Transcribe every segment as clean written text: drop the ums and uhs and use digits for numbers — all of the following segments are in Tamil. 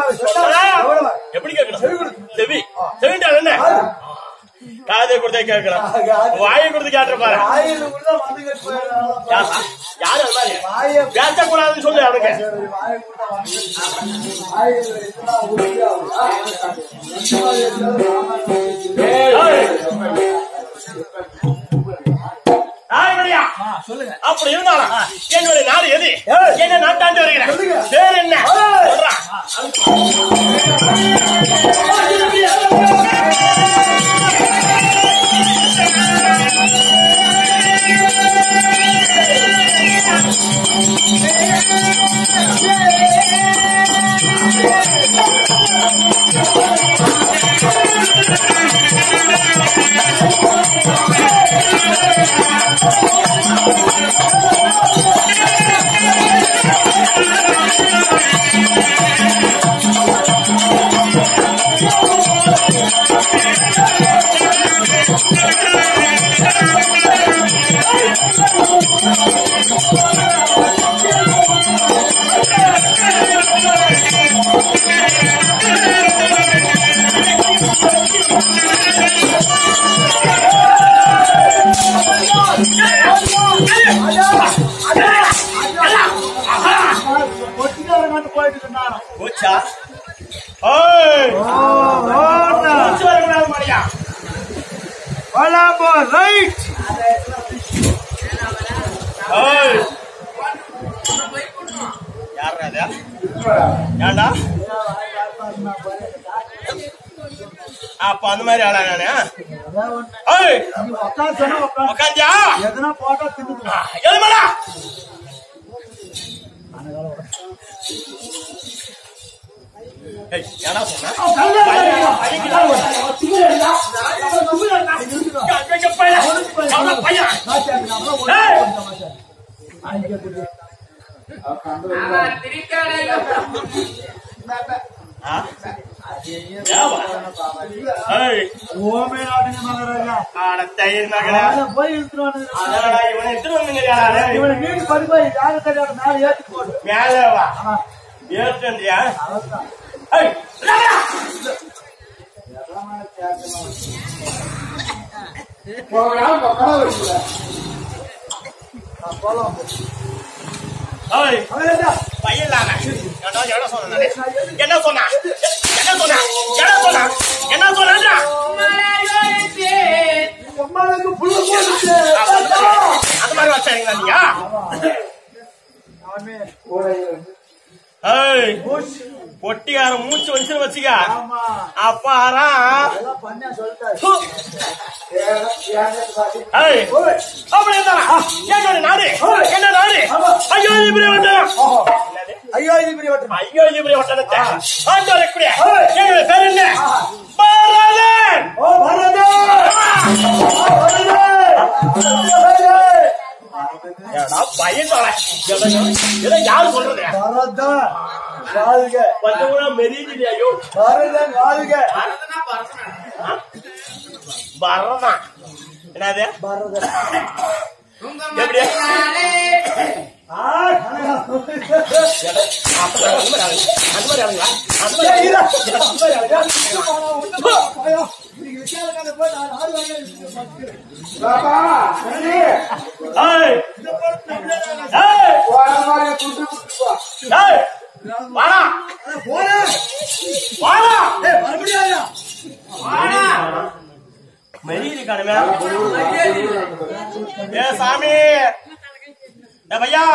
எப்படி கேட்கணும்? செவி செவிண்டா என்ன காதை கொடுத்தே கேட்கலாம், வாயை கொடுத்து கேட்டு பாரு. யாரு அது மாதிரி பேசக்கூடாதுன்னு சொல்லு அவனுக்கு. அப்படி இருந்தாலும் என்னுடைய நாடு எது, என்ன நாட்டாண்டு வருகிறேன், பேர் என்ன? ஏண்டா அப்ப அந்த மாதிரி ஆளா நானே உக்காந்தியா எதுனா போட்டா எதுமாடா ஏடா சொன்ன என்ன சொன்னா அந்த மாதிரி வச்சாங்களா நீங்க? பொட்டிக்கார மூச்சு வச்சு வச்சுக்க அப்பாரா அப்படி என்னோட நாடு என்ன நாடு? அயோத்திபுரி வட்டம். அயோத்திபுரி வட்டத்தை பேர் என்ன? பரதன். யாரு சொல்றது? பரதன் என்னது? எப்படி மரியாதை காணுமே சாமி பையா.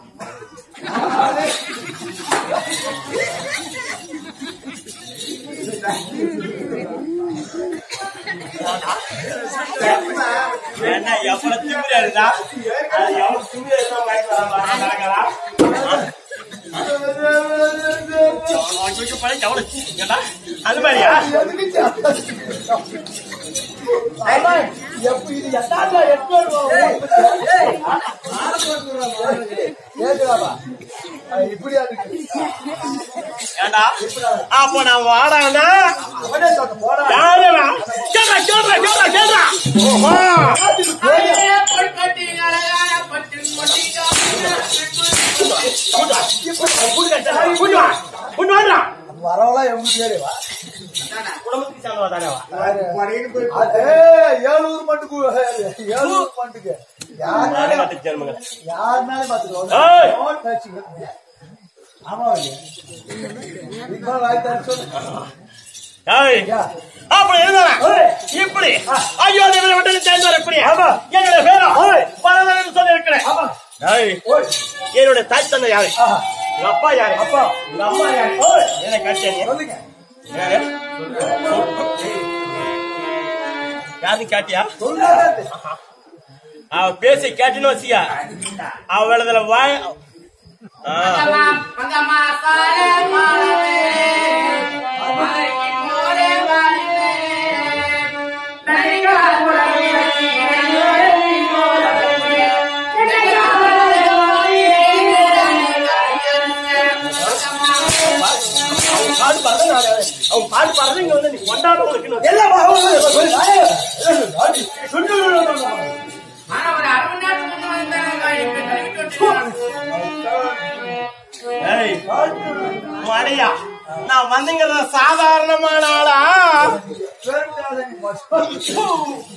என்ன எவ்வளவு திமிரா இருந்தா எவ்வளவு திமிரா இருந்தா அது மாதிரியா? ஏண்டா அப்ப நான் வாடானா வரவெல்லாம் எப்படி தெரியுவா குடும்பத்துக்கு சேர்ந்தவா தானேவா அதே ஏழூர் மட்டுக்கு யாருனாலே பாத்துக்கோ ஆமா சொல்லு அப்படி இருந்தா இப்படி ஐயோ மட்டும் சேர்ந்தார் இப்படி என்னோட பேரா பரதன் சொல்லி இருக்கிறேன் என்னோட தாய் தந்தை யாரு எங்க அப்பா யாரு அப்பா எங்க அம்மா யாரு என்ன கேட்டேன் யாரு கேட்டியா அவ பேசி கேட்டுன்னு வச்சியா அவளதுல வாய் அவன் பாட்டு பாடுறது இங்க வந்து நீ கொண்டாட உனக்கு அடையா நான் வந்துங்கிறத சாதாரணமான ஆளா